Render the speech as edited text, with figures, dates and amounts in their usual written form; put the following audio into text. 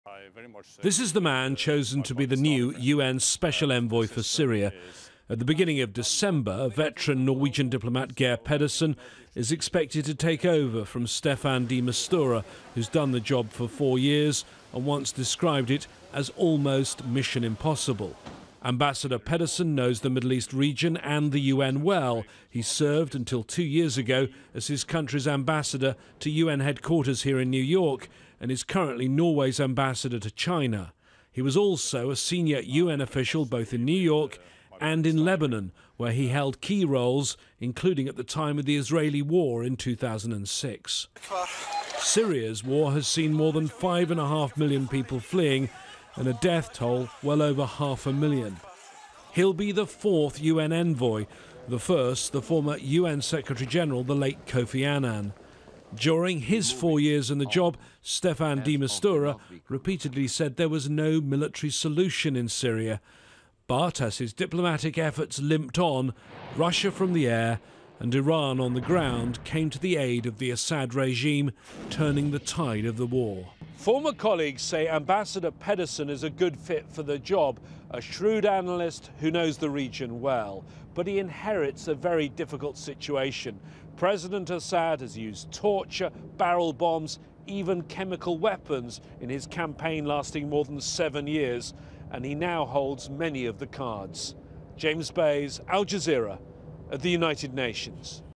This is the man chosen to be the new UN Special Envoy for Syria. At the beginning of December, veteran Norwegian diplomat Geir Peders is expected to take over from Staffan de Mistura, who's done the job for 4 years and once described it as almost mission impossible. Ambassador Pedersen knows the Middle East region and the UN well. He served until 2 years ago as his country's ambassador to UN headquarters here in New York and is currently Norway's ambassador to China. He was also a senior UN official both in New York and in Lebanon, where he held key roles, including at the time of the Israeli war in 2006. Syria's war has seen more than 5.5 million people fleeing and a death toll well over 500,000. He'll be the 4th UN envoy, the first the former UN Secretary-General, the late Kofi Annan. During his 4 years in the job, Staffan de Mistura repeatedly said there was no military solution in Syria. But as his diplomatic efforts limped on, Russia from the air and Iran on the ground came to the aid of the Assad regime, turning the tide of the war. Former colleagues say Ambassador Pedersen is a good fit for the job, a shrewd analyst who knows the region well. But he inherits a very difficult situation. President Assad has used torture, barrel bombs, even chemical weapons in his campaign lasting more than 7 years, and he now holds many of the cards. James Bays, Al Jazeera, at the United Nations.